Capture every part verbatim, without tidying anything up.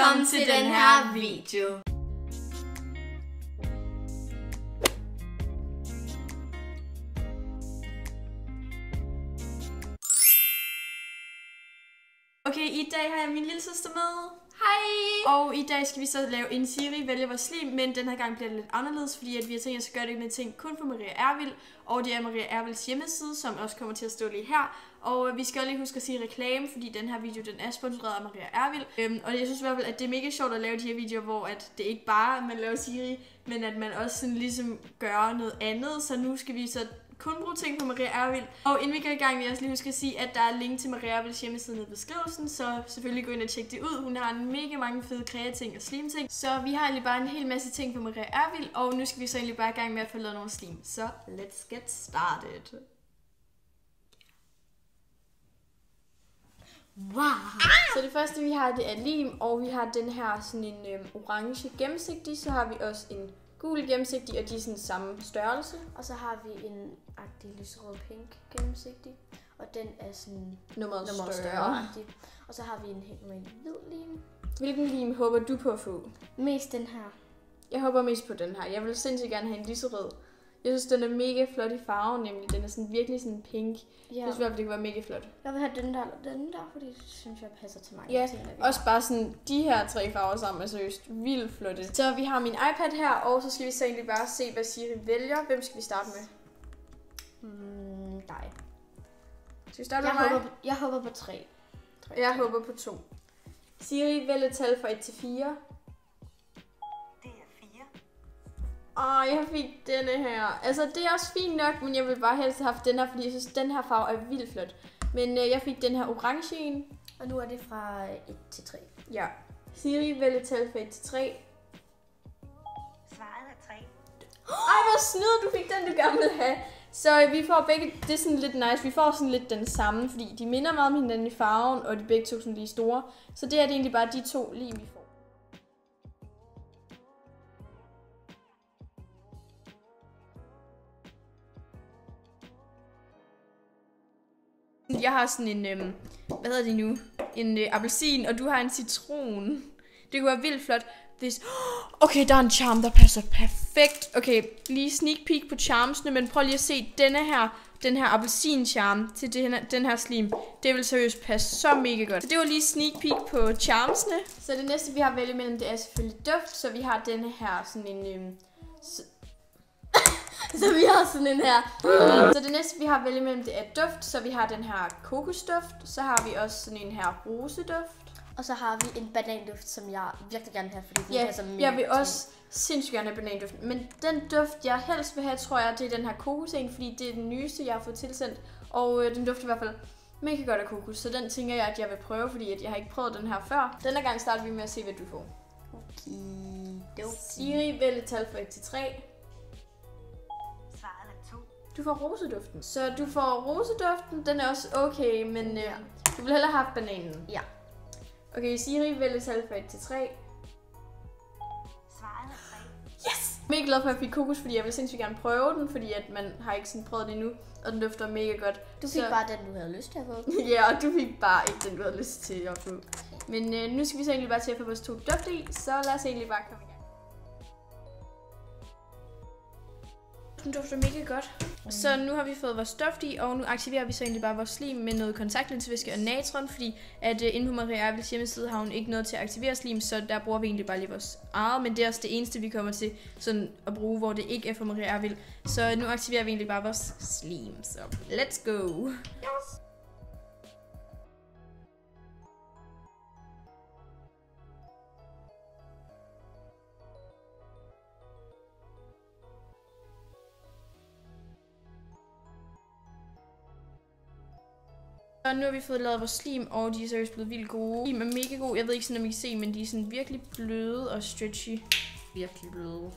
Velkommen til den her video. Okay, i dag har jeg min lille søster med. Hej! Og i dag skal vi så lave en Siri vælger vores slim, men den her gang bliver det lidt anderledes, fordi at vi har tænkt os at gøre det med ting kun for Maria Ervild, og det er Maria Ervilds hjemmeside, som også kommer til at stå lige her. Og vi skal også lige huske at sige reklame, fordi den her video den er sponsoreret af Maria Ervild. Øhm, og jeg synes i hvert fald, at det er mega sjovt at lave de her videoer, hvor at det ikke bare er, at man laver Siri, men at man også sådan ligesom gør noget andet. Så nu skal vi så kun bruge ting på Maria Ervild. Og inden vi går i gang, vil jeg også lige huske at sige, at der er link til Maria Ervilds hjemmeside nede i beskrivelsen, så selvfølgelig gå ind og tjek det ud. Hun har en mega mange fede kreating og slim ting. Så vi har egentlig bare en hel masse ting på Maria Ervild, og nu skal vi så egentlig bare i gang med at få lavet nogle slim. Så let's get started. Wow! Så det første vi har, det er lim, og vi har den her sådan en øhm, orange gennemsigtig, så har vi også en gul gennemsigtig, og de er sådan samme størrelse. Og så har vi en agtig lyserød pink gennemsigtig, og den er sådan nummeret større. større. Og så har vi en helt normal hvid lim. Hvilken lim håber du på at få? Mest den her. Jeg håber mest på den her. Jeg vil sindssygt gerne have en lyserød. Jeg synes, den er mega flot i farven, nemlig. Den er sådan virkelig sådan pink. Ja. Jeg synes i hvert fald, det kan være mega flot. Jeg vil have den der eller den der, fordi det synes jeg passer til mig. Ja, også bare sådan de her tre farver sammen er seriøst vildt flotte. Så vi har min iPad her, og så skal vi så egentlig bare se, hvad Siri vælger. Hvem skal vi starte med? Mm, dig. Skal vi starte jeg med mig? Håber på, jeg håber på tre. tre jeg tre. håber på to. Siri vælger tal fra et til fire. Åh, jeg fik denne her. Altså, det er også fint nok, men jeg vil bare helst have haft den her, fordi jeg synes, den her farve er vildt flot. Men øh, jeg fik den her orange en. Og nu er det fra et til tre. Ja. Siri vælger tal fra et til tre. Svaret er tre. Ej, hvor snyd, du fik den, du gerne ville have. Så øh, vi får begge, det er sådan lidt nice, vi får sådan lidt den samme, fordi de minder meget om hinanden i farven, og de begge to sådan lige store. Så det er det egentlig bare de to lim, vi får. Jeg har sådan en, øhm, hvad hedder det nu, en øh, appelsin, og du har en citron. Det kunne være vildt flot, hvis... Okay, der er en charm, der passer perfekt. Okay, lige sneak peek på charmsene, men prøv lige at se denne her, den her appelsin charm til den her, den her slim. Det vil seriøst passe så mega godt. Så det var lige sneak peek på charmsene. Så det næste, vi har at vælge mellem, det er selvfølgelig duft. Så vi har denne her sådan en... Øhm, Så vi har sådan en her. Så det næste, vi har at vælge mellem, det er duft. Så vi har den her kokosduft. Så har vi også sådan en her roseduft. Og så har vi en bananduft, som jeg virkelig gerne vil have, fordi den ja, passer mega. Jeg vil også sindssygt gerne have bananduft. Men den duft, jeg helst vil have, tror jeg, det er den her kokosen, fordi det er den nyeste, jeg har fået tilsendt. Og øh, den dufter i hvert fald mega godt af kokos. Så den tænker jeg, at jeg vil prøve, fordi at jeg har ikke prøvet den her før. Denne gang starter vi med at se, hvad du får. Okay. Siri vælger tal fra et til tre. Du får roseduften. Så du får roseduften, den er også okay, men ja. øh, du vil hellere have haft bananen. Ja. Okay, Siri vælger tal fra et til tre. Svaret er tre. Yes! Jeg er mega glad for, at jeg fik kokos, fordi jeg vil sindssygt gerne prøve den, fordi at man har ikke sådan prøvet det endnu, og den dufter mega godt. Du fik så... bare den, du havde lyst til at få. Ja, og du fik bare ikke den, du havde lyst til at få. Men øh, nu skal vi så egentlig bare til at få vores to dufte i, så lad os egentlig bare komme i gang. Den dufter mega godt. Mm. Så nu har vi fået vores duft i, og nu aktiverer vi så egentlig bare vores slim med noget kontaktlinsevæske og natron, fordi at uh, inde på Maria Ervilds hjemmeside har hun ikke noget til at aktivere slim, så der bruger vi egentlig bare lige vores eget, men det er også det eneste, vi kommer til sådan at bruge, hvor det ikke er for Maria Ervild. Så nu aktiverer vi egentlig bare vores slim, så let's go! Yes. Og nu har vi fået lavet vores slim, og de er seriøst blevet vildt gode. Slim er mega gode. Jeg ved ikke sådan, om I kan se, men de er sådan virkelig bløde og stretchy. Virkelig bløde.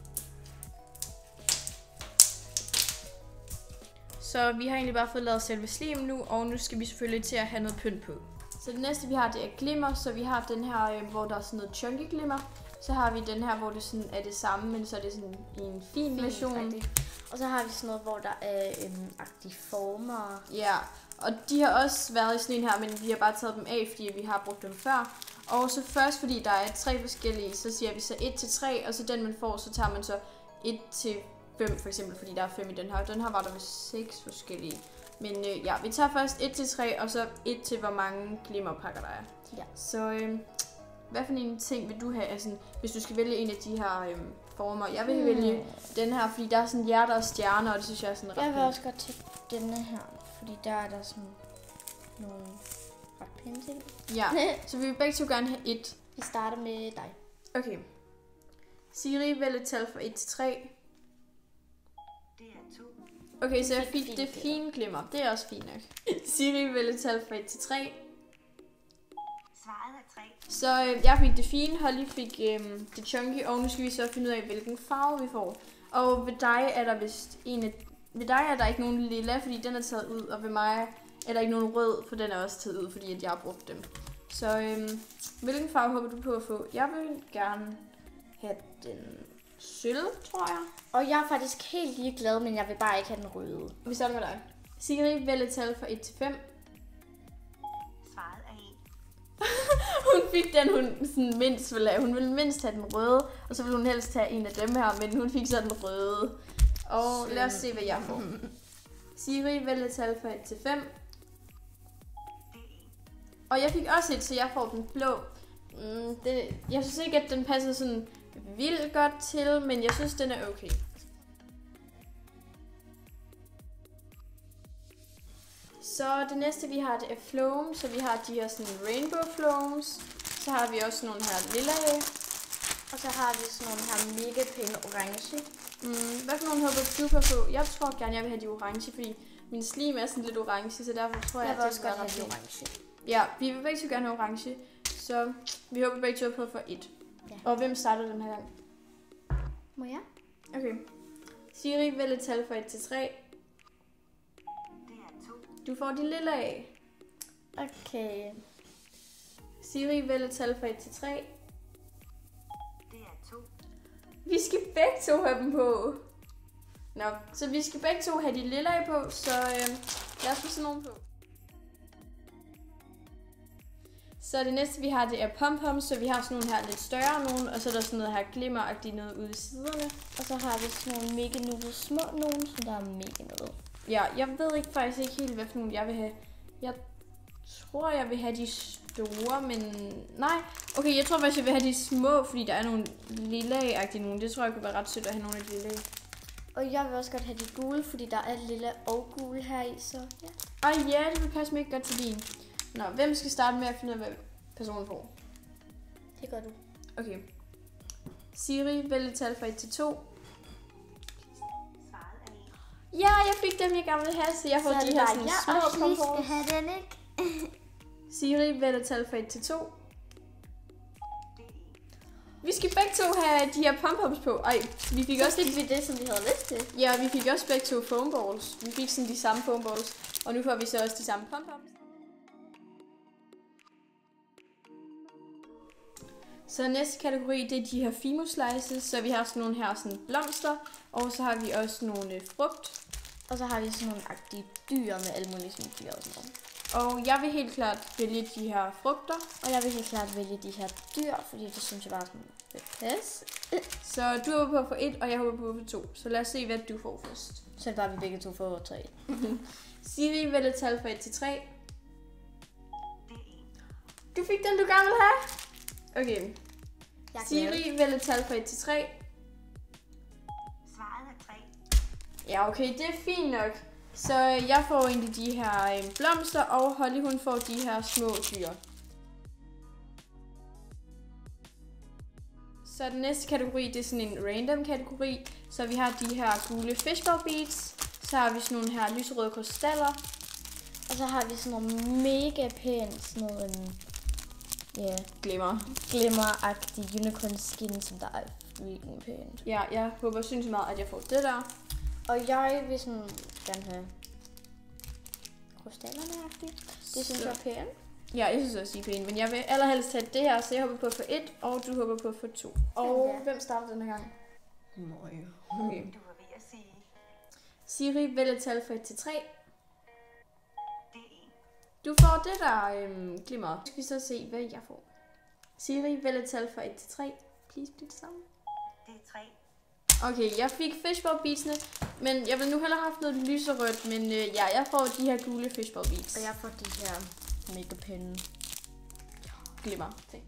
Så vi har egentlig bare fået lavet selve slim nu, og nu skal vi selvfølgelig til at have noget pynt på. Så det næste vi har, det er glimmer. Så vi har den her, hvor der er sådan noget chunky glimmer. Så har vi den her, hvor det sådan er det samme, men så er det sådan i en fin, fin version. Rigtig. Og så har vi sådan noget, hvor der er øhm, agtige former. Ja, og de har også været i sådan en her, men vi har bare taget dem af, fordi vi har brugt dem før. Og så først, fordi der er tre forskellige, så siger vi så et til tre, og så den man får, så tager man så et til fem for eksempel, fordi der er fem i den her. Den her var der med seks forskellige. Men øh, ja, vi tager først et til tre, og så et til hvor mange glimmerpakker der er. Ja. Så øh, hvad for en ting vil du have, altså, hvis du skal vælge en af de her øh, former? Jeg vil hmm. vælge den her, fordi der er sådan hjerter og stjerner, og det synes jeg er sådan ret Jeg vil også godt tage denne her, fordi der er der sådan nogle ret pæne ting. Ja, så vi vil begge to gerne have et. Vi starter med dig. Okay. Siri, vælg et tal fra et til tre. Det er to. Okay, så jeg fik det fine glimmer. Det er også fint nok. Siri, vælg et tal fra et til tre. Svaret er tre. Så øh, jeg fik det fine, Holly fik øh, det chunky, og nu skal vi så finde ud af, hvilken farve vi får. Og ved dig er der vist en af... Ved dig er der ikke nogen lilla, fordi den er taget ud, og ved mig er der ikke nogen rød, for den er også taget ud, fordi at jeg har brugt dem. Så øh, hvilken farve håber du på at få? Jeg vil gerne have den sølv, tror jeg. Og jeg er faktisk helt ligeglad, men jeg vil bare ikke have den røde. Vi starter med dig. Siri, vælg et tal fra et til fem. Svaret er en. Hun fik den, hun sådan mindst ville have. Hun ville mindst have den røde, og så ville hun helst have en af dem her, men hun fik så den røde. Og lad os se, hvad jeg får. Siri, vælg et tal fra et til fem. Og jeg fik også et, så jeg får den blå. Mm, det, jeg synes ikke, at den passer sådan vildt godt til, men jeg synes, den er okay. Så det næste, vi har, det er floam. Så vi har de her sådan rainbow floams. Så har vi også nogle her lilla. Og så har vi sådan nogle her mega pæne orange. Mm, hvad for nogle håber du på at få? Jeg tror gerne, jeg vil have de orange, fordi min slim er sådan lidt orange, så derfor tror jeg, jeg at det også vil godt være have ret de fint. orange. Ja, vi vil begge to gerne have orange, så vi håber begge to på at få et. Ja. Og hvem starter den her gang? Må jeg? Okay. Siri, vælg et tal fra et til tre. Det er to. Du får de lille af. Okay. Siri, vælg et tal fra et til tre. Det er to. Vi skal begge to have dem på. Nå, så vi skal begge to have de lille af på, så øh, lad os få sådan nogle på. Så det næste vi har, det er pom-poms, så vi har sådan nogle her lidt større nogle, og så er der sådan noget her glimmeragtigt noget ude i siderne. Og så har vi sådan nogle mega nude små nogle, som der er mega nude. Ja, jeg ved ikke faktisk ikke helt, hvad for nogle jeg vil have. Jeg tror, jeg vil have de store, men nej. Okay, jeg tror faktisk, jeg vil have de små, fordi der er nogle lilla-agtige nogle. Det tror jeg kunne være ret sødt at have nogle af de lilla. Og jeg vil også godt have de gule, fordi der er lilla og gule her i, så ja. Ej ja, det vil passe mig godt til din. Nå, hvem skal starte med at finde ud af, hvad personen får? Det gør du. Okay. Siri, vælg et tal fra et til to. Svaret er en. Ja, jeg fik dem, jeg gerne ville have, så jeg får Så de her sådan små jeg også lige skal pom-poms. have den, ikke? Siri, vælg et tal fra et til to. Det er en. Vi skal begge to have de her pom-poms på. Ej, vi fik Så også fik vi det, som vi havde lyst til. Ja, vi fik også begge to foam balls. Vi fik sådan de samme foam balls, og nu får vi så også de samme pom-poms. Så næste kategori, det er de her Fimo slices. Så vi har sådan nogle her sådan blomster, og så har vi også nogle øh, frugt. Og så har vi sådan nogle agtige dyr med alle mulige sådan dyr og sådan noget. Og jeg vil helt klart vælge de her frugter. Og jeg vil helt klart vælge de her dyr, fordi det synes jeg bare er sådan lidt pas. Så du håber på at få et, og jeg håber på at få to. Så lad os se, hvad du får først. Så er det bare, vi begge to får tre. Siri, vælg et tal fra et til tre. Det er en. Du fik den, du gerne ville have. Okay. Jeg er glad. Siri, vælg et tal fra et til tre. Svaret er tre. Ja, okay, det er fint nok. Så jeg får egentlig de her øh, blomster, og Holly hun får de her små dyr. Så den næste kategori, det er sådan en random kategori. Så vi har de her gule fishball beads. Så har vi sådan nogle her lyserøde krystaller. Og så har vi sådan nogle mega pænt, sådan noget, um, yeah, Glimmer. glimmeragtige unicorn skin, som der er virkelig pænt. Ja, jeg håber sindssygt meget, at jeg får det der. Og jeg vil sådan gerne have krystallerne-agtigt. Det synes Så- jeg er pænt. Ja, jeg synes også, de er pæne, men jeg vil allerhelst have det her, så jeg håber på at få et, og du håber på at få to. Og Ja. hvem starter den her gang? Nøj. Okay. Du var ved at sige. Siri, vælg et tal fra et til tre. Det er en. Du får det der øhm, glimmer. Nu skal vi så se, hvad jeg får. Siri, vælg et tal fra et til tre. Please, bliv det samme. Det er tre. Okay, jeg fik fishball beatsene, men jeg vil nu hellere have haft noget lyserødt, men øh, ja, jeg får de her gule fishball beats. Og jeg får de her mega pæne glimmer ting.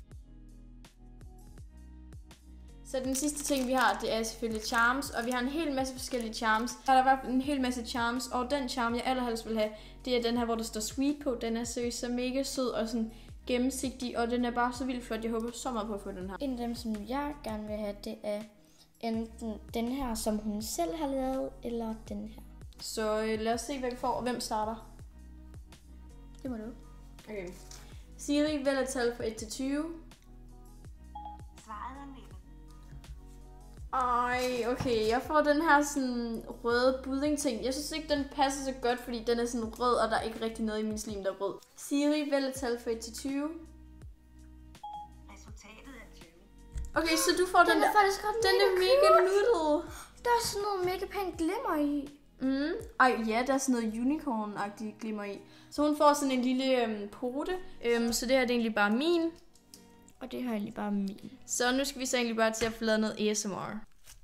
Så den sidste ting, vi har, det er selvfølgelig charms, og vi har en hel masse forskellige charms. Der er der en hel masse charms, og den charm, jeg allerhelst vil have, det er den her, hvor der står sweet på. Den er seriøst så mega sød og sådan gennemsigtig, og den er bare så vildt flot. Jeg håber så meget på at få den her. En af dem, som jeg gerne vil have, det er enten den her, som hun selv har lavet, eller den her. Så øh, lad os se, hvad vi får, og hvem starter. Det må du. Okay. Siri, vælg et tal fra et til tyve. Svaret er nitten. Ej, okay, jeg får den her sådan røde budding-ting. Jeg synes ikke, den passer så godt, fordi den er sådan rød, og der er ikke rigtig noget i min slim, der er rød. Siri, vælg et tal fra et til tyve. Resultatet er tyve. Okay, så du får den, Den der. er faktisk godt Den er mega nuttet. Der er sådan noget mega pænt glimmer i. Mm. Ej, ja, der er sådan noget unicorn-agtigt glimmer i. Så hun får sådan en lille øhm, pote. Øhm, så det her det er egentlig bare min. Og det her er egentlig bare min. Så nu skal vi så egentlig bare til at få lavet noget A S M R.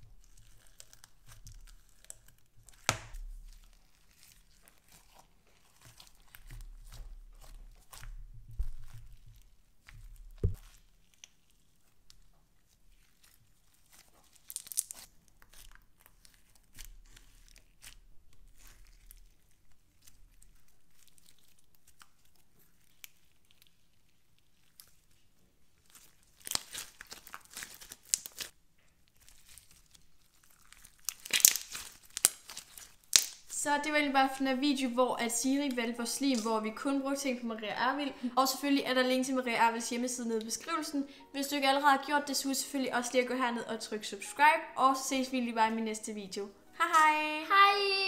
Så det var egentlig bare den her video, hvor at Siri valgte vores slim, hvor vi kun brugte ting på Maria Ervild. Og selvfølgelig er der link til Maria Ervilds hjemmeside nede i beskrivelsen. Hvis du ikke allerede har gjort det, så husk selvfølgelig også lige at gå herned og trykke subscribe. Og så ses vi lige bare i min næste video. Hej hej! Hej!